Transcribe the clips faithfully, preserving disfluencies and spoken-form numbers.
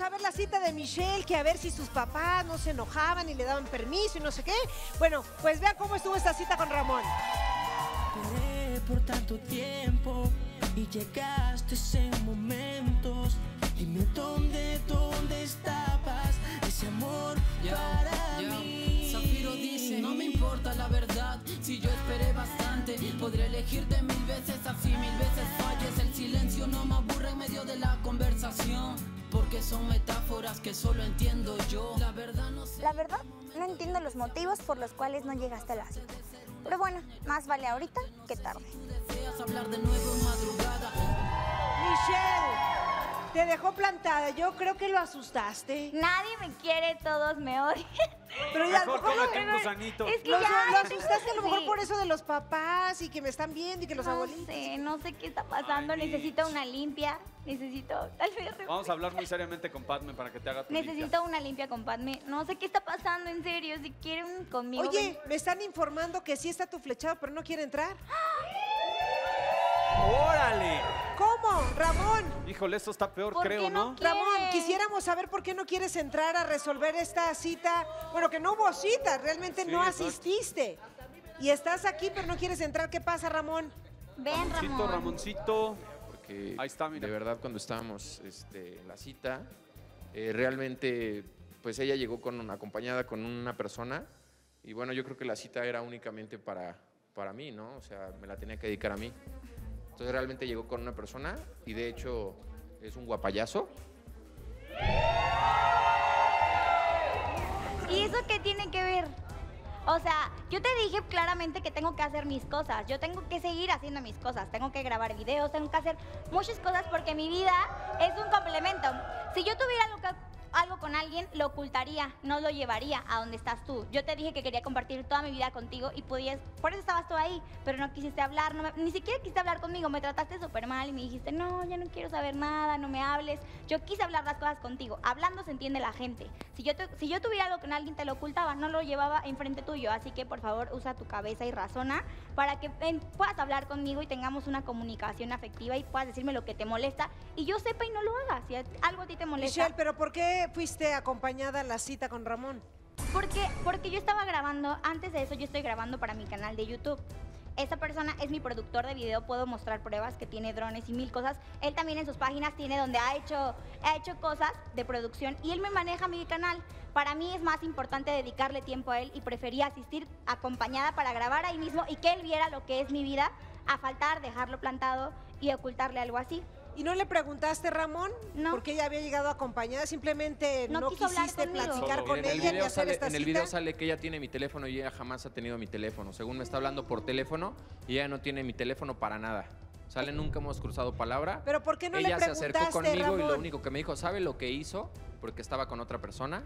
a ver la cita de Michelle, que a ver si sus papás no se enojaban y le daban permiso y no sé qué. Bueno, pues vean cómo estuvo esta cita con Ramón. Esperé por tanto tiempo y llegaste en momentos. Dime dónde, dónde estabas, ese amor yo, para yo. mí. Zafiro dice, no me importa la verdad, si yo esperé bastante, podré elegirte mil veces, así mil veces falles. El silencio no me aburre en medio de la conversación, porque son metáforas que solo entiendo yo. La verdad no sé. La verdad, no entiendo los motivos por los cuales no llegaste a la cita. Pero bueno, más vale ahorita que tarde. Deseas hablar de nuevo en madrugada. Michelle, te dejó plantada. Yo creo que lo asustaste. Nadie me quiere, todos me odian. Pero ya, Mejor ¿cómo? cómete un gusanito. Es que Lo, ya, lo asustaste a lo mejor sí. por eso de los papás y que me están viendo y que los No abuelitos. sé, no sé qué está pasando. Ay, Necesito una limpia. Necesito, tal vez. Vamos a hablar muy seriamente con Padme para que te haga tu Necesito limpia. una limpia con Padme. No sé qué está pasando, en serio. Si quieren conmigo. Oye, me están informando que sí está tu flechado, pero no quiere entrar. ¡Órale! ¿Cómo, Ramón? Híjole, esto está peor, ¿Por creo, qué no ¿no? quiere? Ramón, quisiéramos saber por qué no quieres entrar a resolver esta cita. Bueno, que no hubo cita, realmente Sí, no exacto. asististe. Y estás aquí, pero no quieres entrar. ¿Qué pasa, Ramón? Ven, Ramoncito, Ramón. Ramoncito. Porque Ahí está, mira. de verdad cuando estábamos este, en la cita, eh, realmente pues ella llegó con, acompañada con una persona y bueno, yo creo que la cita era únicamente para, para mí, ¿no? O sea, me la tenía que dedicar a mí. Entonces realmente llegó con una persona y de hecho es un guapayazo. ¿Y eso qué tiene que ver? O sea, yo te dije claramente que tengo que hacer mis cosas. Yo tengo que seguir haciendo mis cosas. Tengo que grabar videos, tengo que hacer muchas cosas porque mi vida es un complemento. Si yo tuviera algo, que, algo con alguien, lo ocultaría, no lo llevaría a donde estás tú. Yo te dije que quería compartir toda mi vida contigo y podías, por eso estabas tú ahí, pero no quisiste hablar, no me, ni siquiera quisiste hablar conmigo. Me trataste súper mal y me dijiste, no, ya no quiero saber nada, no me hables. Yo quise hablar las cosas contigo. Hablando se entiende la gente. Si yo, te, si yo tuviera algo con alguien, te lo ocultaba, no lo llevaba enfrente tuyo. Así que, por favor, usa tu cabeza y razona para que ven, puedas hablar conmigo y tengamos una comunicación afectiva y puedas decirme lo que te molesta y yo sepa y no lo hagas. Si algo a ti te molesta. Michelle, ¿pero por qué fuiste acompañada a la cita con Ramón? Porque, porque yo estaba grabando, antes de eso yo estoy grabando para mi canal de YouTube. Esta persona es mi productor de video, puedo mostrar pruebas que tiene drones y mil cosas. Él también en sus páginas tiene donde ha hecho, ha hecho cosas de producción y él me maneja mi canal. Para mí es más importante dedicarle tiempo a él y prefería asistir acompañada para grabar ahí mismo y que él viera lo que es mi vida, a faltar, dejarlo plantado y ocultarle algo así. ¿Y no le preguntaste, Ramón? No. Porque ella había llegado acompañada, simplemente no, No quiso hablar quisiste conmigo. platicar Solo con en el ella ni video hacer sale, esta en el cita. video sale que ella tiene mi teléfono y ella jamás ha tenido mi teléfono. Según me está hablando por teléfono y ella no tiene mi teléfono para nada. Sale, nunca hemos cruzado palabra. Pero ¿por qué no le ella se acercó preguntaste, conmigo y lo Ramón? único que me dijo, ¿sabe lo que hizo? Porque estaba con otra persona.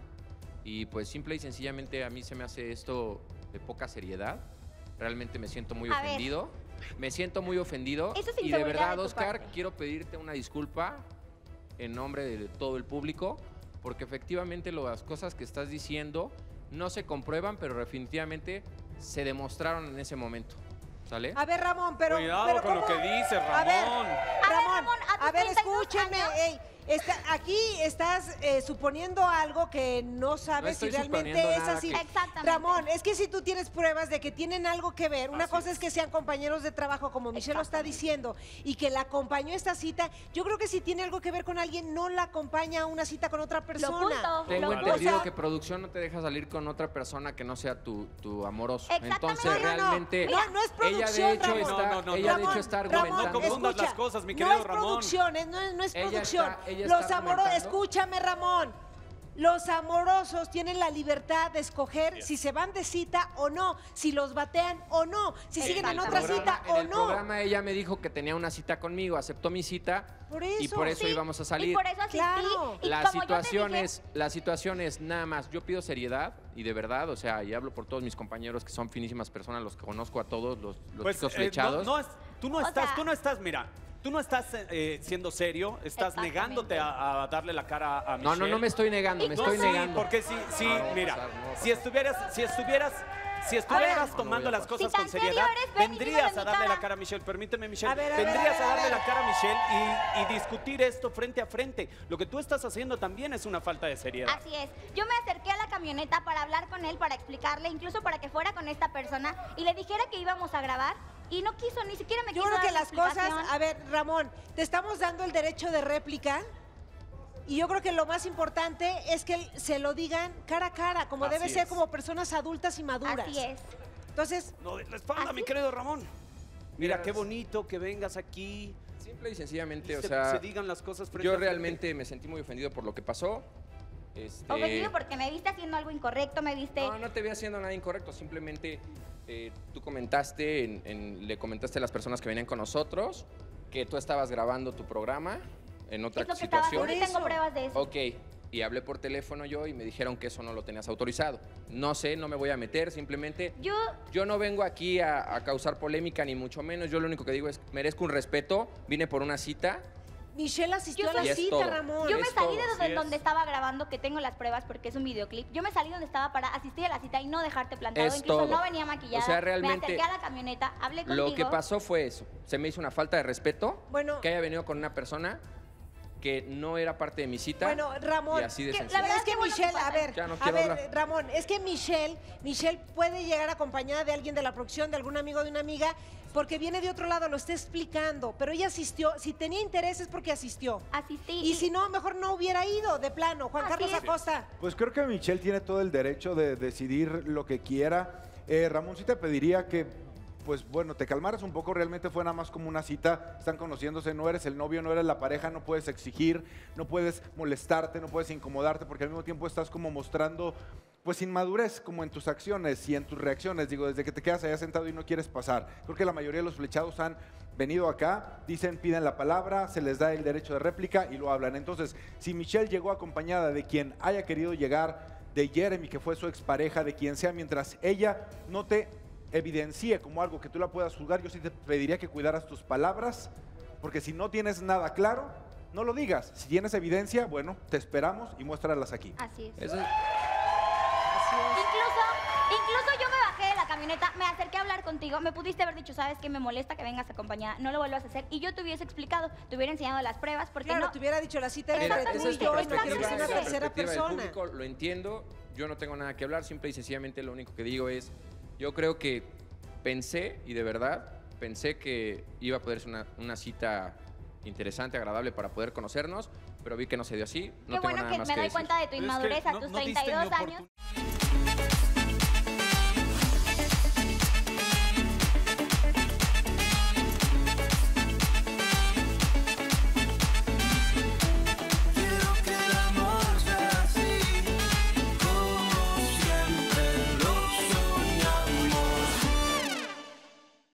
Y pues simple y sencillamente a mí se me hace esto de poca seriedad. Realmente me siento muy A ver. ofendido. Me siento muy ofendido. Eso es y de inseguridad verdad, de tu Oscar, parte. quiero pedirte una disculpa en nombre de todo el público, porque efectivamente las cosas que estás diciendo no se comprueban, pero definitivamente se demostraron en ese momento. ¿Sale? A ver, Ramón, pero... Cuidado pero con lo ¿cómo? que dices, A ver, Ramón. Ramón, Ramón, a tus a ver, treinta y dos escúchenme. años. Ey, está, aquí estás eh, suponiendo algo que no sabes si estoy realmente suponiendo es nada así. que- Exactamente. Ramón, es que si tú tienes pruebas de que tienen algo que ver, una Así cosa es. es que sean compañeros de trabajo, como Michelle lo está Exactamente. diciendo, y que la acompañó a esta cita, yo creo que si tiene algo que ver con alguien, no la acompaña a una cita con otra Lo persona. oculto. Tengo lo entendido o sea- que producción no te deja salir con otra persona que no sea tu, tu amoroso. Exactamente. Entonces No, no, no. realmente No, no es ella producción, de hecho Ramón. está, No, no, no, ella de Ramón, hecho está Ramón, argumentando. No confundas escucha, las cosas, mi no querido es Ramón. producción, es- no, es- no es Ella producción. está- ella Los está amorosos, argumentando. escúchame, Ramón. Los amorosos tienen la libertad de escoger si se van de cita o no, si los batean o no, si siguen en el otra programa- cita en o el no. programa ella me dijo que tenía una cita conmigo, aceptó mi cita Por y eso, por eso sí. íbamos a Y salir. por eso asistí. Claro. Y La como yo te situación, dije- es, la situación es nada más, yo pido seriedad y de verdad, o sea, y hablo por todos mis compañeros que son finísimas personas, los que conozco a todos, los, los Pues, chicos eh, flechados. no, no es- tú no O estás, sea- tú no estás, mira, tú no estás eh, siendo serio, estás Exactamente. negándote a, a darle la cara a Michelle. no, no, no me estoy negando, me Y No, estoy sí, negando. porque sí, sí, No, no va a mira, pasar, no va a si estuvieras, si estuvieras si estuvieras Ahora, tomando las cosas Si tan con serio seriedad, eres, ven y vendrías dímelo a en mi darle cara. la cara a Michelle. Permíteme, Michelle. A ver, a ver, vendrías a ver, a darle a ver. la cara a Michelle y, y discutir esto frente a frente. Lo que tú estás haciendo también es una falta de seriedad. Así es. Yo me acerqué a la camioneta para hablar con él, para explicarle, incluso para que fuera con esta persona y le dijera que íbamos a grabar y no quiso, ni siquiera me Yo quiso creo que dar la las cosas, explicación. a ver, Ramón, te estamos dando el derecho de réplica y yo creo que lo más importante es que se lo digan cara a cara, como Así debe ser es. como personas adultas y maduras. Así es. Entonces, No de la espalda, ¿Así? mi querido Ramón. Mira, Mira, qué es- bonito que vengas aquí. Simple y y sencillamente, o se, sea, se digan las cosas frente yo a frente. realmente me sentí muy ofendido por lo que pasó. Este, Ofendido porque me viste haciendo algo incorrecto, me viste... No, no te vi haciendo nada incorrecto, simplemente eh, tú comentaste, en- en- le comentaste a las personas que venían con nosotros que tú estabas grabando tu programa en otra es lo que estaba situación. haciendo y tengo Por eso. pruebas de eso. Ok, y hablé por teléfono yo y me dijeron que eso no lo tenías autorizado. No sé, no me voy a meter, simplemente Yo... yo no vengo aquí a, a causar polémica ni mucho menos. Yo lo único que digo es merezco un respeto, vine por una cita. Michelle asistió Yo a la soy- Y es cita, todo. Ramón. Yo me es salí todo, de así donde, es. donde estaba grabando, que tengo las pruebas porque es un videoclip. Yo me salí donde estaba para asistir a la cita y no dejarte plantado. Es Incluso todo. no venía maquillada. O sea, realmente, me acerqué a la camioneta, hablé contigo. Lo que pasó fue eso. Se me hizo una falta de respeto Bueno. que haya venido con una persona que no era parte de mi cita. Bueno, Ramón, Y así de que sencillo. la verdad es que qué bueno que Michelle, pasa a ver, Ya no a quiero ver, hablar. Ramón, es que Michelle, Michelle puede llegar acompañada de alguien de la producción, de algún amigo, de una amiga, porque viene de otro lado, lo está explicando, pero ella asistió, si tenía interés es porque asistió. Asistí. Y si no, mejor no hubiera ido, de plano. Juan Así Carlos es. Acosta. Pues creo que Michelle tiene todo el derecho de decidir lo que quiera. Eh, Ramón, sí te pediría que, pues bueno, te calmaras un poco. Realmente fue nada más como una cita. Están conociéndose, no eres el novio, no eres la pareja, no puedes exigir, no puedes molestarte, no puedes incomodarte, porque al mismo tiempo estás como mostrando, pues, inmadurez, como en tus acciones y en tus reacciones. Digo, desde que te quedas allá sentado y no quieres pasar. Creo que la mayoría de los flechados han venido acá, dicen, piden la palabra, se les da el derecho de réplica y lo hablan. Entonces, si Michelle llegó acompañada de quien haya querido llegar, de Jeremy, que fue su expareja, de quien sea, mientras ella no te evidencie como algo que tú la puedas juzgar, yo sí te pediría que cuidaras tus palabras, porque si no tienes nada claro, no lo digas. Si tienes evidencia, bueno, te esperamos y muéstralas aquí. Así es. Eso- Incluso, incluso yo me bajé de la camioneta, me acerqué a hablar contigo, me pudiste haber dicho, sabes que me molesta que vengas acompañada, no lo vuelvas a hacer, y yo te hubiese explicado, te hubiera enseñado las pruebas, porque Claro, no... te hubiera dicho la cita era Mira, entre esa tú es y tu yo y no quiero perspectiva, que sea es una la tercera perspectiva del persona. público, lo entiendo, yo no tengo nada que hablar, simple y sencillamente lo único que digo es, yo creo que pensé, y de verdad, pensé que iba a poder ser una, una cita interesante, agradable para poder conocernos, pero vi que no se dio así, no Qué tengo bueno nada que más me que doy decir. cuenta de tu Pero es que inmadurez a no- tus no diste treinta y dos ni años. oportun-